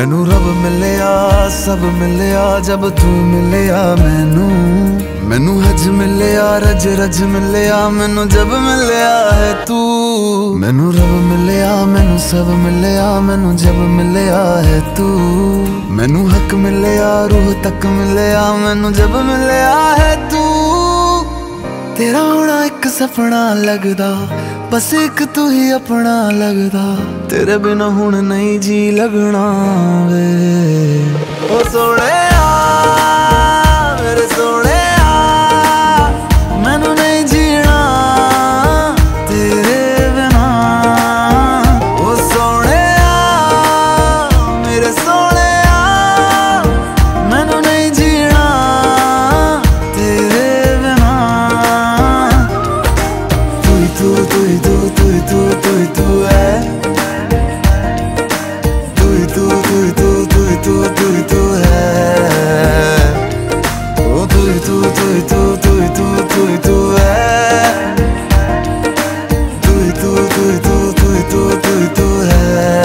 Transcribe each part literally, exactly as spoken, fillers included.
मैनू रब मिलिया सब मिलिया जब तू मिलिया मैनू। मैनू हज मिलिया रज रज मिलिया मैनू जब मिलिया है तू। मैनू रब मिलिया मैनू सब मिलिया मैनू जब मिलिया है तू। मैनू हक मिलिया रूह तक मिलिया मैनू जब मिलिया है तू। तेरा होना एक सपना लगदा बस एक तू ही अपना लगदा। तेरे बिना हुण नहीं जी लगना वे ओ सोने मेरे सोने मैनू नहीं जीना तेरे बिना। ओ सोने मेरे सोने मैनू नहीं जीना तेरे बिना। तू ही तू तू ही तू तू ही तू तू ही तू है। तू ही तू तू ही तू तू ही तू तू ही तू है। ओ तू ही तू तू ही तू तू ही तू तू ही तू है। तू ही तू तू ही तू तू ही तू तू ही तू है।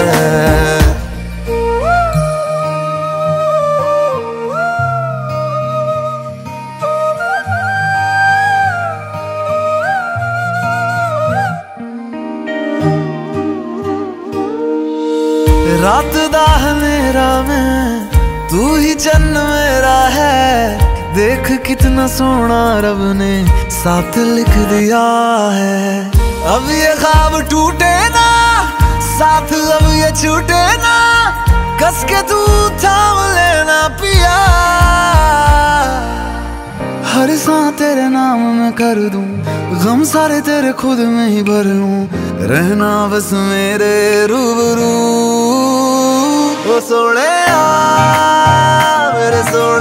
रात दा मेरा मैं तू ही चन्न मेरा है। देख कितना सोना रब ने साथ लिख दिया है। अब ये ख्वाब टूटे ना साथ अब ये छूटे ना। कस के तू थाम लेना पिया। हर सांस तेरे नाम में कर दूं गम सारे तेरे खुद में ही भर लूं। रहना बस मेरे रूबरू ओ सोने मेरे सोने।